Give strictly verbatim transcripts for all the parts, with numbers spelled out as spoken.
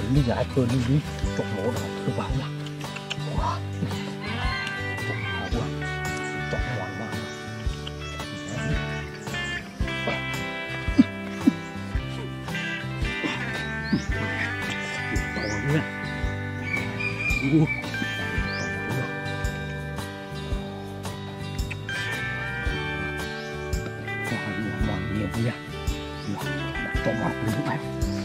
lý giải hơn lý lý chọn mổ đó tôi bảo là wow chọn mỏ quá chọn mòn mà to nha u to mòn nhiều nha chọn mỏ đúng không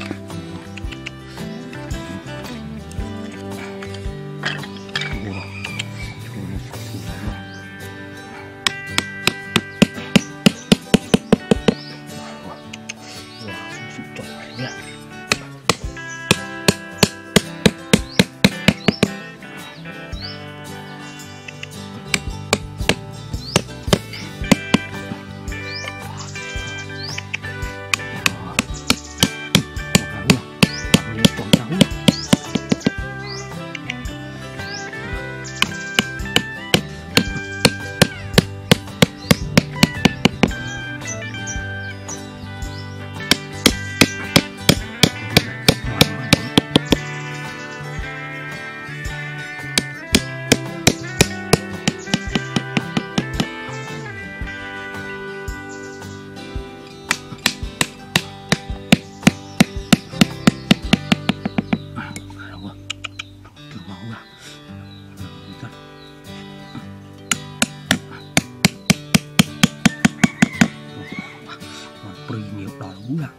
nhiều đỏ lú à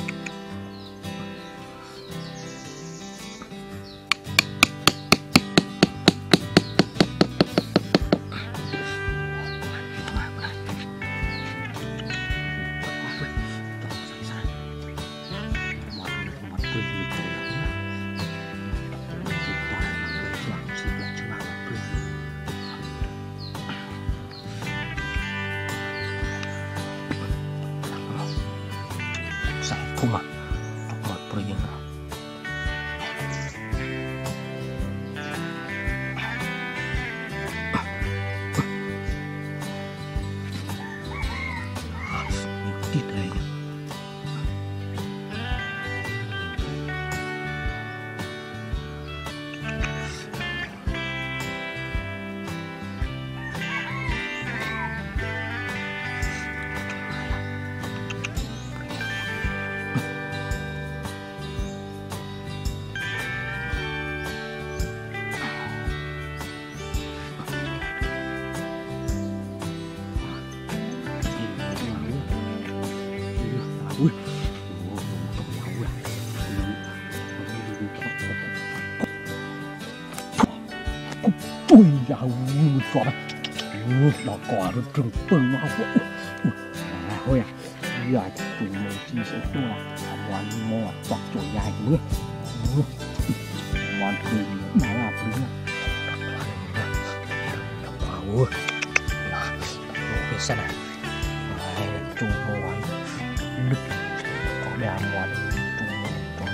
không mà một project nào tít đây ui ui da ui chó ui đỏ cỏ rồi trừng bừng vào à thôi à giờ chủ mình chỉ sẽ cho là món mò chọc chỗ dài nữa món gì đó là đúng là ui cái xe này chủ món nước có đà món chủ món trong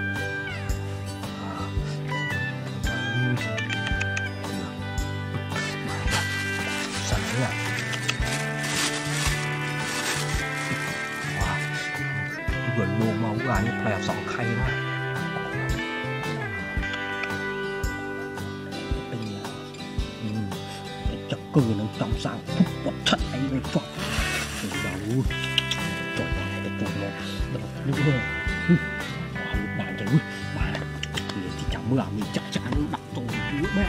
sẵn nha vừa lô máu gà như phải sòng khay đó chắc cừ nó trong sáng thúc bọt thật ấy nó chọt đầu chọt vào này để chọt nó đập nước hơn lúc bạn trời ơi bà này thì chẳng mưa mình chắc chắn đặt tổ nước mẹ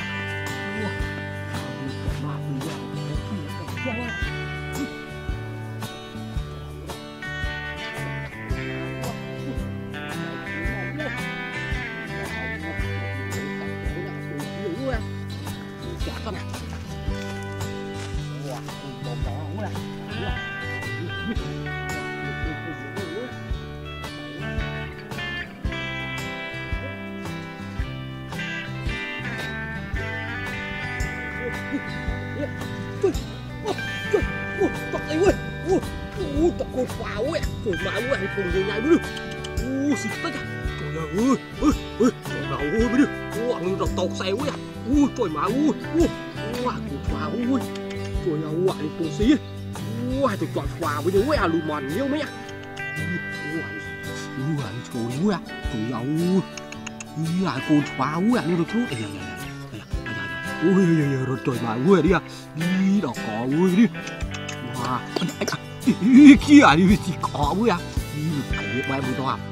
con này, wow, bom đỏ quá, tóc ấy ơi, u, tóc cột vào ấy, trời mà ơi, hay cùng gì nhảy mới được, u, xịt tất cả, trời ơi, ơi, ơi, trời nào ơi mới được, u, ăn được tóc xéo ấy, u, trời mà ui, u, u, cột vào ui, trời nào u, ăn tóc xí, u, hay tụi chọn vào với đứa à, lùi mòn nhiều mấy à, u, u, ăn trời ui, trời nào u, Ý là côn xóa ui à, nó được rút. Ui, rồi trời mà ui đi à. Ý, đó có ui đi. Wow, ý kia đi, thì có ui à. Ý, phải biết bay bùi to à.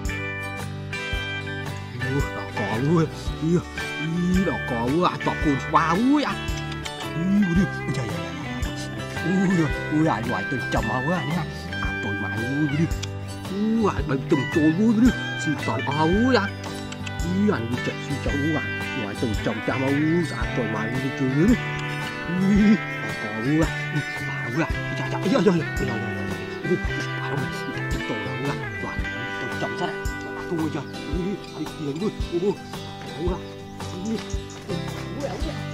Ui, đó có ui. Ý, ý, đó có ui à, chọc côn xóa ui à. Ý, ui đi, trời ơi. Ui, ui à, ngoài từng chồng mà ui à, nha. À, trời mà ui đi. Ui à, bánh từng trôi ui đi. Xin tỏ à ui à. Ý, anh chạy xin cháu ui à. Ngoài từng chồng cha mà ui à, trời mà ui đi chơi đi. Ui, đó có ui à. Ui à, chà chà, ôi ôi ôi ôi ôi ôi ôi tổ là ui à, tổ chậm sát đấy, tôi chưa, ui, ai tiền ui, ui, ui, ui, ui, ui, ui,